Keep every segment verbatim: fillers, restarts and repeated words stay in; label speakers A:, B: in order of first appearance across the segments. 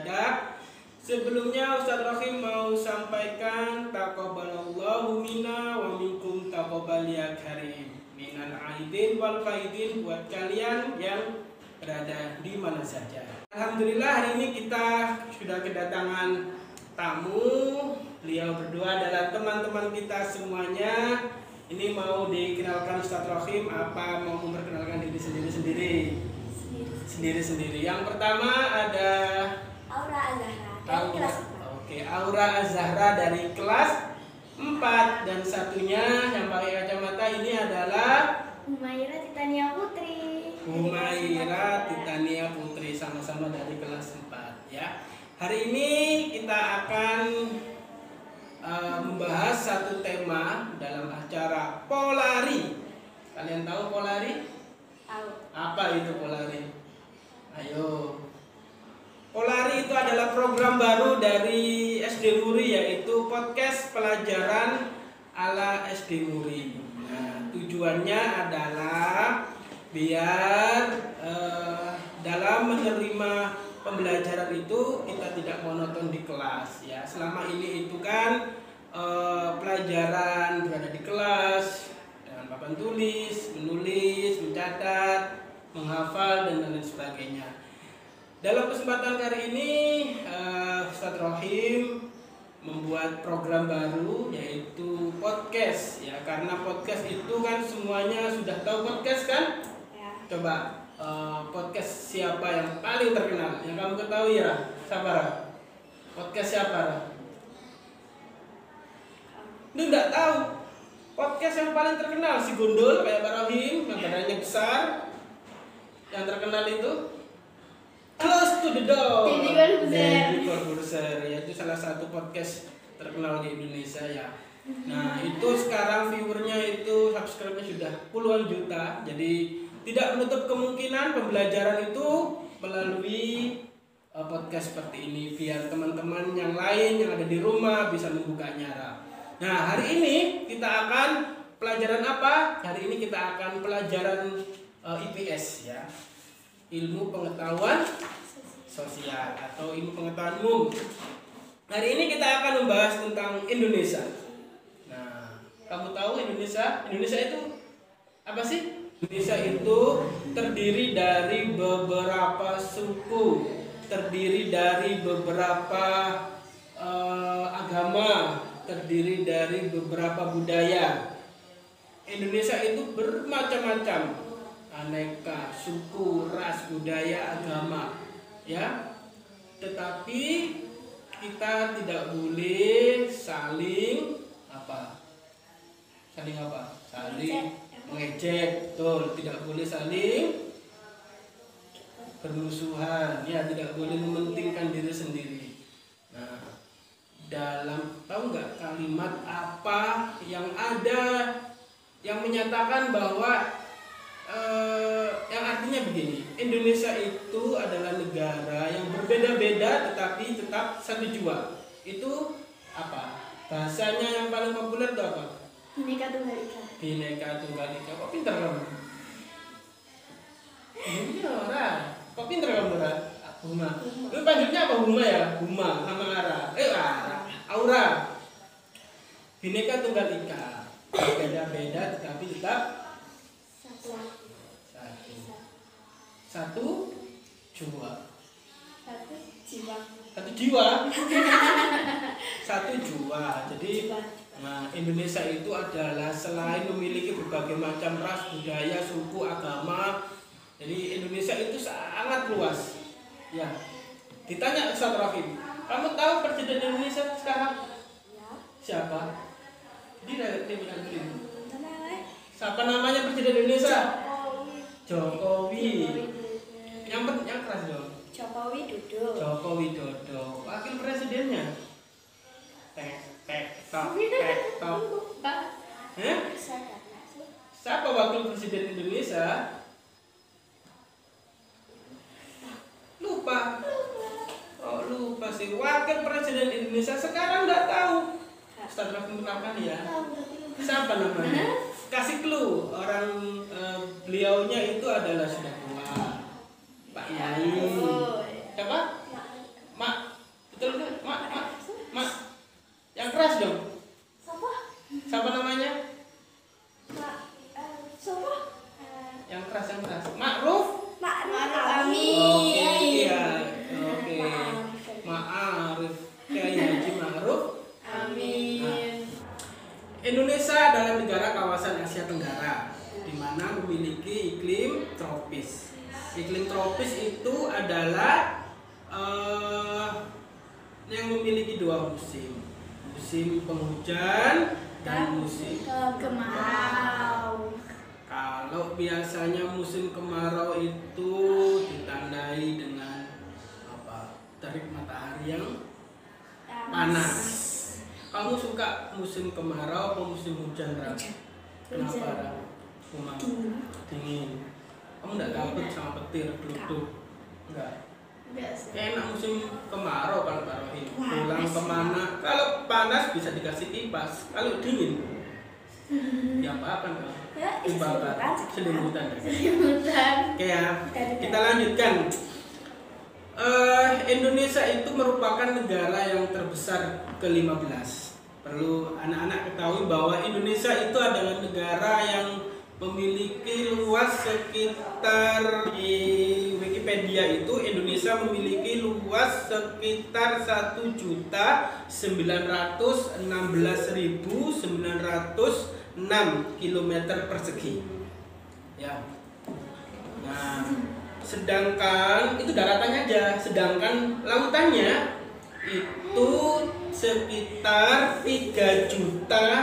A: sajadah. Sebelumnya Ustadz Rahim mau sampaikan taqabbalallahu minna wa minkum taqabbal ya karim. Minal aidin wal faidin buat kalian yang berada di mana saja. Alhamdulillah hari ini kita sudah kedatangan tamu. Beliau berdua adalah teman-teman kita semuanya. Ini mau dikenalkan Ustadz Rahim apa mau memperkenalkan diri sendiri-sendiri? Sendiri-sendiri. Yang pertama ada
B: Aura Azahra dari kelas empat.
A: Oke, Aura Azahra dari kelas empat. Dan satunya yang pakai kacamata ini adalah
B: Humaira Titania Putri.
A: Humaira Titania Putri, sama-sama dari kelas empat ya. Hari ini kita akan uh, membahas satu tema dalam acara Polari. Kalian tahu Polari?
B: Tahu.
A: Apa itu Polari? Ayo. Polari itu adalah program baru dari S D Muri, yaitu podcast pelajaran ala S D Muri. Nah, tujuannya adalah biar eh, dalam menerima pembelajaran itu kita tidak monoton di kelas ya. Selama ini itu kan eh, pelajaran berada di kelas dengan papan tulis, menulis, mencatat, menghafal dan lain sebagainya. Dalam kesempatan kali ini uh, Ustadz Rahim membuat program baru yaitu podcast ya, karena podcast itu kan semuanya sudah tahu podcast kan?
B: Ya.
A: Coba uh, podcast siapa yang paling terkenal yang kamu ketahui ya? Siapa? Ra? Podcast siapa? Ra? Lu nggak tahu podcast yang paling terkenal si Gundul kayak Pak Rahim yang badannya besar, yang terkenal itu Close to the Door.
B: Deddy Corbuzier.
A: Deddy Corbuzier ya, itu salah satu podcast terkenal di Indonesia ya. Nah itu sekarang viewernya itu subscribe-nya sudah puluhan juta. Jadi tidak menutup kemungkinan pembelajaran itu melalui uh, podcast seperti ini biar teman-teman yang lain yang ada di rumah bisa membukanya. Nah hari ini kita akan pelajaran apa? Hari ini kita akan pelajaran uh, I P S ya, ilmu pengetahuan sosial atau ilmu pengetahuan umum. Hari ini kita akan membahas tentang Indonesia. Nah, kamu tahu Indonesia? Indonesia itu apa sih? Indonesia itu terdiri dari beberapa suku, terdiri dari beberapa uh, agama, terdiri dari beberapa budaya. Indonesia itu bermacam-macam, aneka suku, ras, budaya, agama ya. Tetapi kita tidak boleh saling apa? Saling apa? Saling mengejek. Betul, tidak boleh saling bermusuhan ya, tidak boleh mementingkan diri sendiri. Nah, dalam tahu nggak kalimat apa yang ada yang menyatakan bahwa Uh, yang artinya begini, Indonesia itu adalah negara yang berbeda-beda tetapi tetap satu jua. Itu apa? Bahasanya yang paling populer itu apa?
B: Bhinneka Tunggal Ika.
A: Bhinneka Tunggal Ika. Kok pinter kamu? Iya ora. Kok pinter kamu ora? Huma. Lu panggilnya apa Huma ya? Huma sama Ara. Eh Ara. Aura. Bhinneka Tunggal Ika. Beda-beda tetapi tetap
B: Satu.
A: Satu jiwa.
B: Satu jiwa.
A: Satu jiwa. Satu jiwa. Jadi nah, Indonesia itu adalah selain memiliki berbagai macam ras, budaya, suku, agama. Jadi Indonesia itu sangat luas. Ya. Ditanya Ustadz Rahim, kamu tahu presiden Indonesia sekarang?
B: Ya.
A: Siapa? Dia dia
B: Namanya?
A: Siapa namanya presiden Indonesia?
B: Jokowi.
A: Jokowi. Yang penting yang keras dong.
B: Jokowi Dodo.
A: Joko Widodo. Wakil presidennya tek tek tok tek tok. Eh? Siapa wakil presiden Indonesia? Lupa. Oh lupa sih. Wakil presiden Indonesia sekarang nggak tahu. Ustaz Rahim kenalkan ya. Siapa namanya? Kasih clue. Orang eh, beliaunya itu adalah sudah tua. Pak Yai. Siapa? Mak tropis. Iklim tropis itu adalah uh, yang memiliki dua musim, musim penghujan dan musim
B: kemarau.
A: Kalau biasanya musim kemarau itu ditandai dengan apa? Terik matahari yang panas. Kamu suka musim kemarau atau musim hujan, Ra? Kenapa, Ra? Cuma dingin. Kamu enggak takut sama petir, geluduk? Enggak. Enak musim kemarau kalau Pak Rohim. Pulang kemana? Kalau panas bisa dikasih kipas. Kalau dingin, ya apa kan? Dibakar. Selimutan.
B: Selimutan.
A: Oke ya. Kita lanjutkan. Uh, Indonesia itu merupakan negara yang terbesar ke lima belas. Perlu anak-anak ketahui bahwa Indonesia itu adalah negara yang memiliki luas sekitar, di Wikipedia itu Indonesia memiliki luas sekitar satu juta sembilan ratus enam belas ribu sembilan ratus enam kilometer persegi. Ya. Nah, sedangkan itu daratannya aja, sedangkan lautannya itu sekitar tiga juta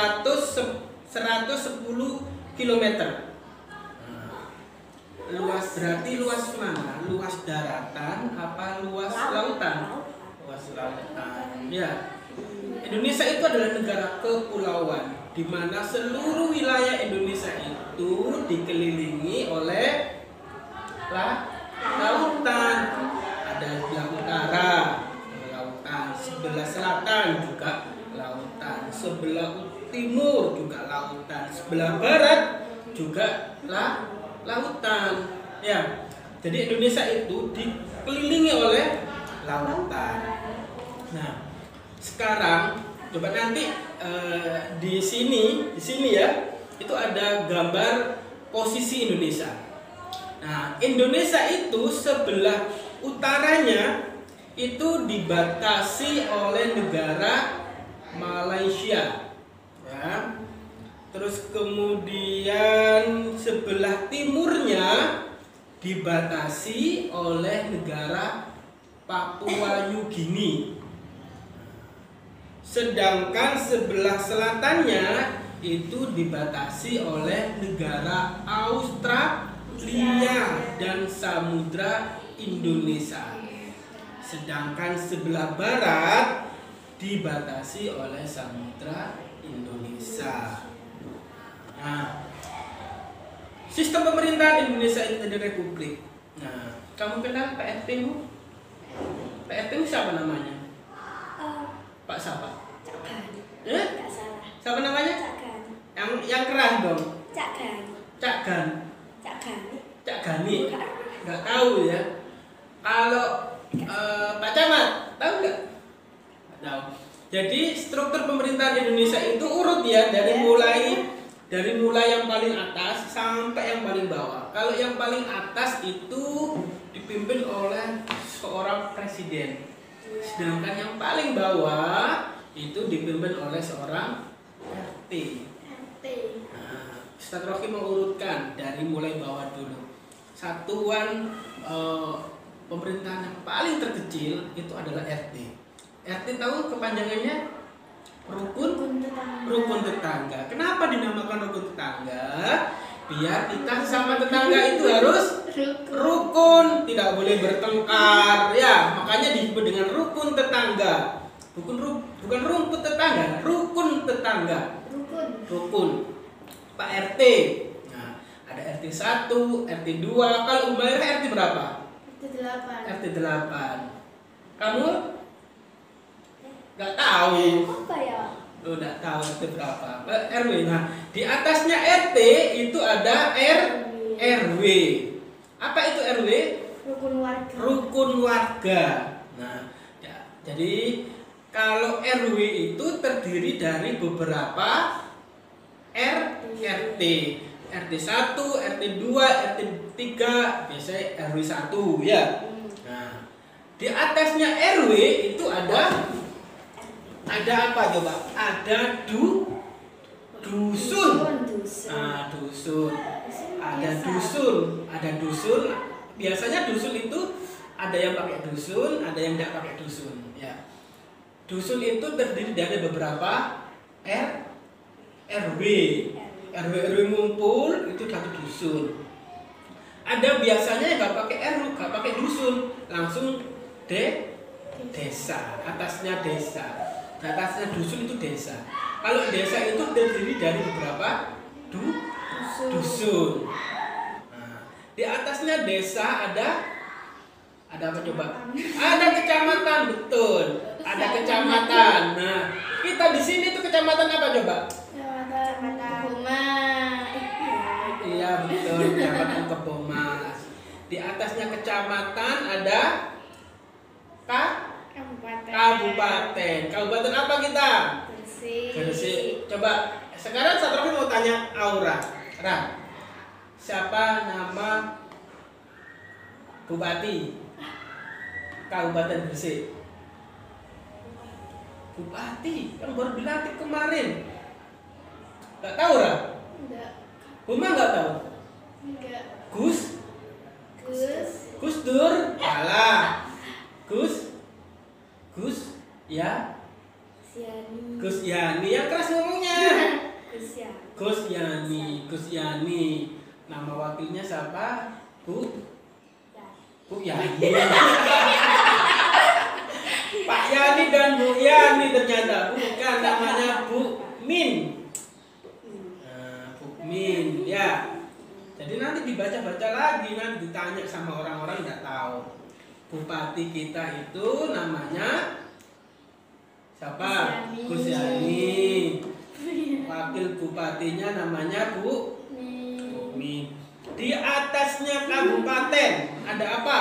A: seratus sepuluh kilometer. Nah, luas berarti luas mana? Luas daratan apa luas lautan? Luas lautan. Ya. Indonesia itu adalah negara kepulauan di mana seluruh wilayah Indonesia itu dikelilingi oleh lah, lautan. Ada sebelah utara, lautan, sebelah selatan juga lautan, sebelah timur juga lautan, sebelah barat juga lah, lautan. Ya. Jadi Indonesia itu dikelilingi oleh lautan. Nah, sekarang coba nanti eh, di sini, di sini ya, itu ada gambar posisi Indonesia. Nah, Indonesia itu sebelah utaranya itu dibatasi oleh negara Malaysia. Ya. Terus kemudian sebelah timurnya dibatasi oleh negara Papua New Guinea. Sedangkan sebelah selatannya itu dibatasi oleh negara Australia dan Samudra Indonesia. Sedangkan sebelah barat dibatasi oleh Samudra Indonesia. Nah, sistem pemerintahan Indonesia itu ada republik. Nah, kamu kenal P R T-mu? P R T-mu siapa namanya? Pak siapa?
B: Cakan.
A: Eh?
B: Enggak salah.
A: Siapa namanya?
B: Cakan.
A: Yang yang keras dong.
B: Cakan.
A: Cak Gan.
B: Cakan.
A: Cak Gani. Nggak tahu ya. Kalau eh, Pak Camat tahu nggak? Nggak tahu. Jadi struktur pemerintahan Indonesia itu urut ya dari mulai dari mulai yang paling atas sampai yang paling bawah. Kalau yang paling atas itu dipimpin oleh seorang presiden. Sedangkan yang paling bawah itu dipimpin oleh seorang R T. Nah, Ustaz Rocky mengurutkan dari mulai bawah dulu. Satuan eh, pemerintahan yang paling terkecil itu adalah R T. R T tahu kepanjangannya? Rukun rukun tetangga. Kenapa dinamakan rukun tetangga? Biar kita sama tetangga itu harus rukun, tidak boleh bertengkar. Ya, makanya disebut dengan rukun tetangga. Bukan ru, bukan rumput tetangga, rukun tetangga.
B: Rukun.
A: Rukun. Pak R T. Nah, ada R T satu, R T dua. Kalau Umairah R T berapa?
B: R T delapan.
A: R T delapan. Kamu? Gak tahu.
B: Apa ya?
A: Lu enggak tahu R T berapa. R W. Nah, di atasnya R T itu ada R R W. Apa itu R W?
B: Rukun warga.
A: Rukun warga. Nah, ya, jadi kalau R W itu terdiri dari beberapa R R T. R T satu, R T dua, R T tiga, biasanya R W satu ya. Nah, di atasnya R W itu ada ada apa coba? Ada du dusun.
B: Dusun.
A: Nah, dusun. Ada
B: Biasa.
A: dusun, ada dusun. Biasanya dusun itu ada yang pakai dusun, ada yang tidak pakai dusun. Ya. Dusun itu terdiri dari beberapa R, RW, RW RW ngumpul itu satu dusun. Ada biasanya yang nggak pakai R W, nggak pakai dusun, langsung de desa, atasnya desa, atasnya dusun itu desa. Kalau desa itu terdiri dari beberapa du
B: Dusun.
A: dusun. Nah, di atasnya desa ada ada apa coba? Ada kecamatan, betul. Ada kecamatan. Nah, kita di sini tuh kecamatan apa coba?
B: Kecamatan Boma.
A: Iya betul, kecamatan Kebomas. Di atasnya kecamatan ada ka
B: Kabupaten.
A: kabupaten. Kabupaten apa kita?
B: Gresik.
A: Gresik. Coba sekarang Satrofi mau tanya Aura. Ra, siapa nama bupati Kabupaten Gresik? Bupati yang baru dilantik kemarin. Gak tahu Ra?
B: Enggak.
A: Buma nggak tahu?
B: Enggak.
A: Gus?
B: Gus.
A: Gus Dur? Salah. Gus? Gus? Ya?
B: Siani.
A: Gus Yani yang keras ngomongnya.
B: Gus ya.
A: Gus Yani, Gus Yani. Nama wakilnya siapa? Bu? Bu Yani. Pak Yani dan Bu Yani ternyata bukan, namanya Bu Min. Nah, Bu Min, ya. Jadi nanti dibaca-baca lagi, nanti ditanya sama orang-orang nggak tahu. Bupati kita itu namanya siapa?
B: Gus
A: Gus
B: Yani.
A: Yani. Wakil bupatinya namanya Bu Min. Di atasnya kabupaten ada apa?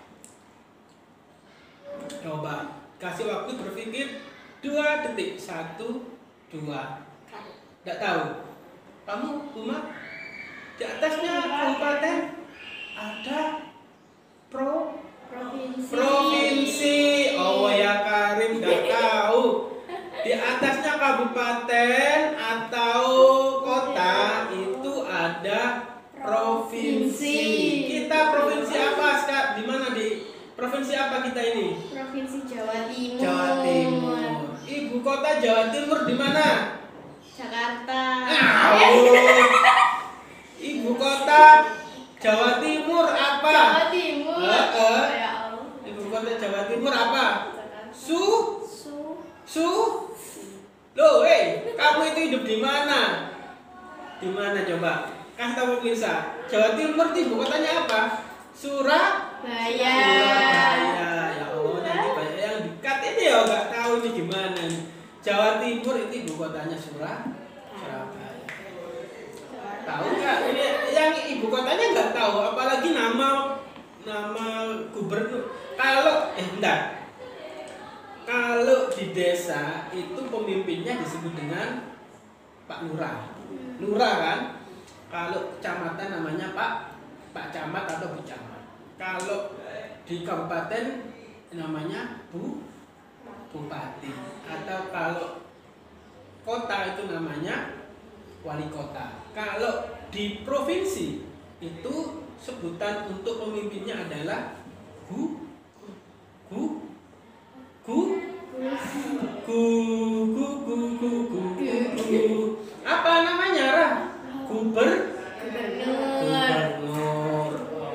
A: Coba kasih waktu berpikir dua detik. Satu, dua. Tidak tahu. Kamu, Buma? Di atasnya kabupaten ada pro
B: Provinsi.
A: provinsi. Oh ya Karim nggak tahu. Di atasnya kabupaten atau kota itu ada provinsi. Kita provinsi apa sekarang? Di mana di provinsi apa kita ini?
B: Provinsi Jawa Timur.
A: Jawa Timur. Ibu kota Jawa Timur di mana?
B: Jakarta.
A: Au. Ibu kota Jawa Timur apa?
B: Jawa Timur.
A: Heeh.
B: Ya Allah.
A: Ibu kota Jawa Timur apa?
B: Jakarta.
A: Su
B: Su.
A: Su Loh, eh, kamu itu hidup di mana? Di mana coba? Kasih tahu pemirsa. Jawa Timur itu ibu kotanya apa? Surabaya.
B: Baya.
A: Ya Allah, nanti banyak yang dekat ini ya nggak tahu ini gimana nih. Jawa Timur itu ibu kotanya Surabaya. Surabaya. Tahu nggak? Ini yang ibu kotanya nggak tahu, apalagi nama nama gubernur. Kalau eh enggak. Kalau di desa itu pemimpinnya disebut dengan Pak Lurah. Lurah kan? Kalau kecamatan namanya Pak Pak Camat atau Bu Camat. Kalau di kabupaten namanya Bu Bupati. Atau kalau kota itu namanya Wali Kota. Kalau di provinsi itu sebutan untuk pemimpinnya adalah Gu Gu Gu Gu Gu Gu Gu Gu Gu. Apa namanya, Ra? Guber
B: Gubernur.
A: Gubernur.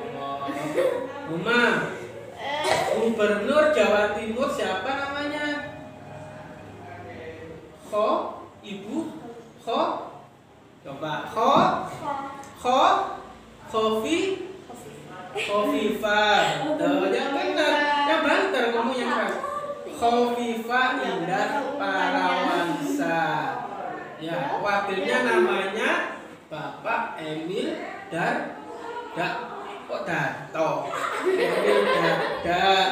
A: Uma. Gubernur Jawa Timur siapa namanya? Kho, Ibu Kho. Coba Kho, Kho, Khofi, Khofifa. Tuh, yang benar. Yang banter kamu yang keras. Khofifa Indah Parawansa. Ya, wakilnya namanya Bapak Emil Dar Dak kok Darto. Emil Dardak.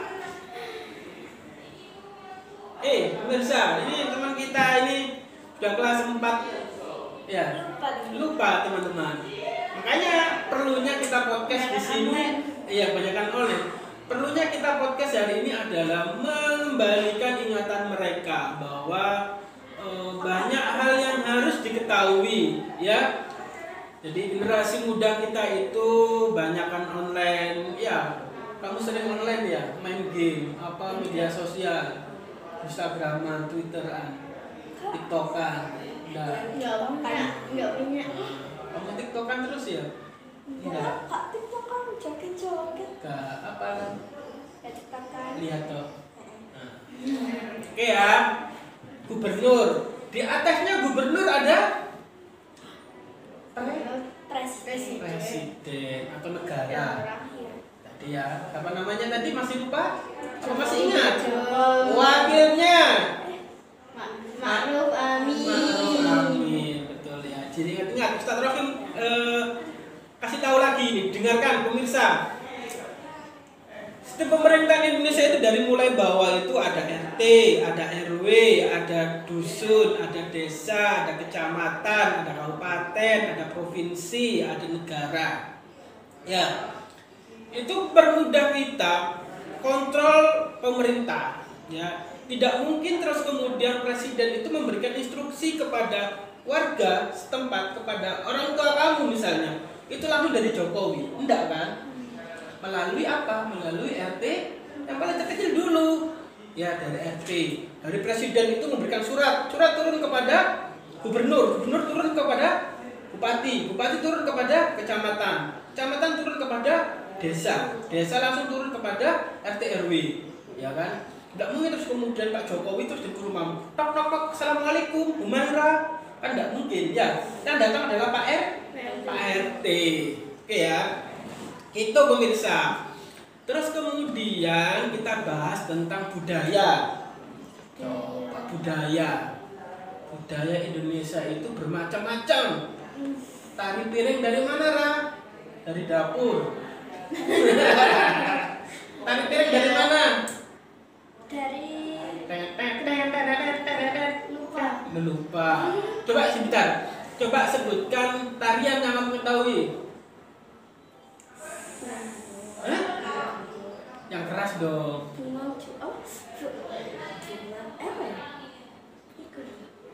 A: Eh, pemirsa, ini teman kita ini sudah kelas empat. Ya, lupa teman-teman. Makanya perlunya kita podcast di sini. Iya, kebanyakan online. Perlunya kita podcast hari ini adalah mengembalikan ingatan mereka bahwa eh, banyak hal yang harus diketahui ya. Jadi generasi muda kita itu banyakkan online ya. Kamu sering online ya, main game, apa media sosial, Instagraman, Twitteran, TikTokan. Udah.
B: Enggak punya, enggak punya.
A: Kamu TikTokan terus ya?
C: Enggak, Kak TikTok kan joget-joget.
A: Gak apa
C: Ya TikTok kan.
A: lihat toh. Nah. Oke ya, gubernur. Di atasnya gubernur ada
C: Presiden.
A: presiden atau negara.
C: Iya.
A: Tadi ya, apa namanya tadi masih lupa? Apa masih ingat?
B: Jokowi.
A: Wakilnya.
B: Ma'ruf Amin.
A: Ma'ruf Amin, betul ya. Jadi ingat-ingat Ustaz Rohim eh, kasih tahu lagi nih, dengarkan pemirsa. Sistem pemerintahan Indonesia itu dari mulai bawah itu ada R T, ada R W, ada dusun, ada desa, ada kecamatan, ada kabupaten, ada provinsi, ada negara. Ya, itu permudah kita kontrol pemerintah. Ya, tidak mungkin terus kemudian presiden itu memberikan instruksi kepada warga setempat, kepada orang tua kamu misalnya. Itu langsung dari Jokowi, enggak kan? Melalui apa? Melalui R T yang paling terkecil dulu. Ya, dari R T. Dari presiden itu memberikan surat, surat turun kepada gubernur, gubernur turun kepada bupati, bupati turun kepada kecamatan, kecamatan turun kepada desa, desa langsung turun kepada R T R W. Ya kan? Tidak mungkin terus kemudian Pak Jokowi terus di rumah, tok tok tok, assalamualaikum, Humaira, kan tidak mungkin ya. Yang datang adalah Pak R, Pak R T. Oke ya. Itu pemirsa. Terus kemudian kita bahas tentang budaya. Coba budaya. Budaya Indonesia itu bermacam-macam. Tari piring dari mana, Ra? Dari dapur. Tari piring dari mana?
C: Dari
B: Lupa.
A: Lupa. Coba sebentar. Coba sebutkan tarian yang kamu ketahui. Hah? Yang keras dong.
C: bunga ju- oh, bu- bunga apa ya? Ikut.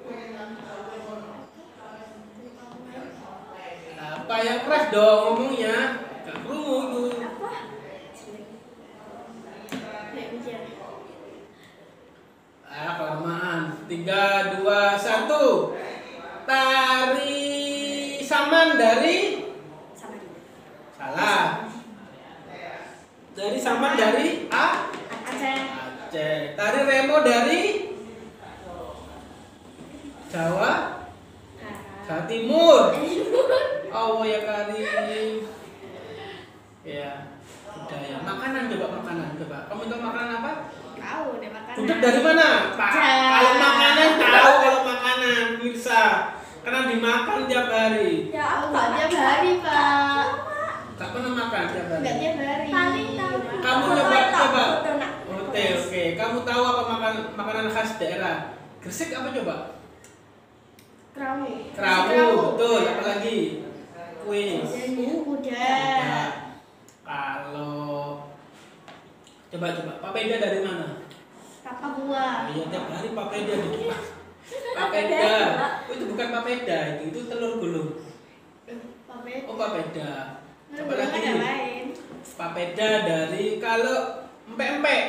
A: Apa yang keras dong ngomongnya? Gak kerungu itu.
C: Apa?
A: Ah, kelamaan. Tiga, dua, satu. Tari saman dari
C: Sama dia.
A: salah. Dari saman dari A
C: Aceh.
A: Aceh. Tari remo dari Jawa Jawa Timur. Oh ya Karim. Ya, budaya. Makanan coba makanan coba. Kamu tahu makanan apa?
B: Tahu deh makanan.
A: Gudeg dari mana? Pak.
B: Ja-
A: Kalau makanan tahu kalau makanan pemirsa. Karena dimakan tiap hari.
C: Ya,
B: Enggak tiap hari, Pak.
A: Tak pernah makan tiap hari.
B: Enggak tiap hari.
C: Paling tahu.
A: Kamu
C: Foto
A: coba
C: itu,
A: coba.
C: foto, nak.
A: Oke oke. Kamu tahu apa makan makanan khas daerah? Gresik apa coba?
B: Kerawu.
A: Kerawu, betul. Apa lagi? Kue.
B: Kuda.
A: Kalau coba coba papeda dari mana?
B: Kakak buah.
A: Iya tiap hari papeda di depan. Papeda. Oh, itu bukan papeda, itu itu telur gulung.
B: Papeda.
A: Oh papeda. Coba
B: Ada
A: lagi.
B: lain.
A: Papeda dari kalau empek-empek.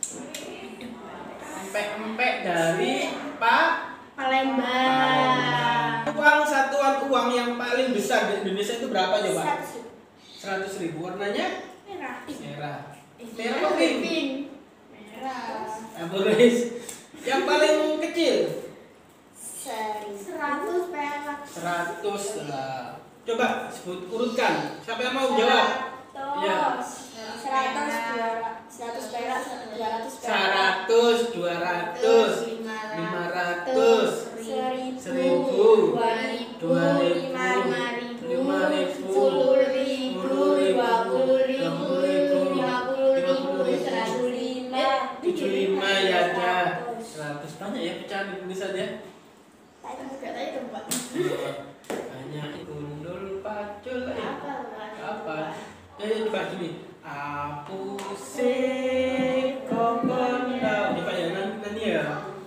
A: Empek-empek dari Pak
B: Palembang.
A: Uang satuan uang yang paling besar di Indonesia itu berapa coba?
C: Seratus.
A: Seratus ribu. Warnanya
B: Merah.
A: merah. Merah apa pink?
B: Pink. Merah.
A: Aboris. Yang paling kecil
C: Seribu.
B: Seratus perak.
A: seratus lah. Coba sebut urutkan. Siapa yang mau jawab? Iya.
C: Seratus. Seratus perak. Dua ratus perak.
A: Seratus, dua ratus, lima ratus,
C: Seribu.
A: seribu,
C: Dua ribu.
A: dua ribu,
C: Lima
A: lima ribu,
B: Sepuluh ribu. Dua puluh ribu. Lima puluh ribu.
C: Seratus lima.
A: tujuh lima ya ada. Seratus banyak ya pecahan Indonesia ya.
B: Enggak tahu itu, Pak.
A: Banyak gundul pacul ya.
B: Apa, Pak?
A: Apa? Ya, ya coba gini. Aku se kokon tau. Coba ya nanti nanti ya.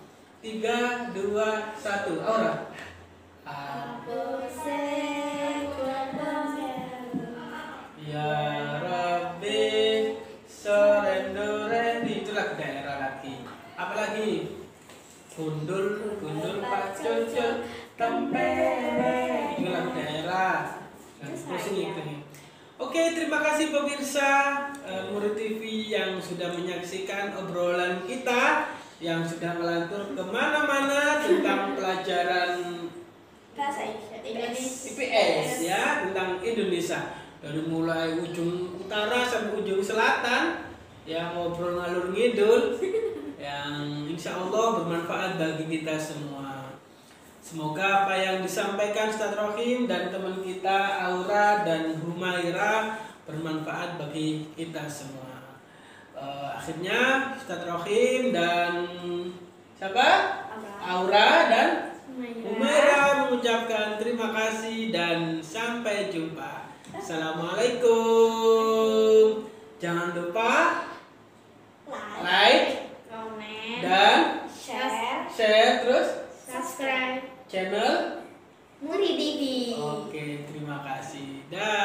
A: Tiga, dua, satu. Aura.
C: Aku sekuat
A: Ya Rabbi sorendoreni. Itulah daerah lagi. Apa lagi? Gundul, gundul pacul, tempere. Itulah daerah. Nah, pusing itu. Oke, terima kasih pemirsa uh, Murid T V yang sudah menyaksikan obrolan kita yang sudah melantur kemana-mana tentang pelajaran
C: bahasa Indonesia.
A: I P S ya, tentang Indonesia. Dari mulai ujung utara sampai ujung selatan yang ngobrol ngalur ngidul yang insya Allah bermanfaat bagi kita semua. Semoga apa yang disampaikan Ustaz Rohim dan teman kita Aura dan Humaira bermanfaat bagi kita semua. Uh, akhirnya Ustaz Rohim dan siapa? Aura dan Humaira mengucapkan terima kasih dan sampai jumpa. Assalamualaikum. Jangan lupa like,
C: comment,
A: dan
C: share,
A: share terus
C: subscribe
A: channel
C: Murid T V.
A: Oke, terima kasih. Dah.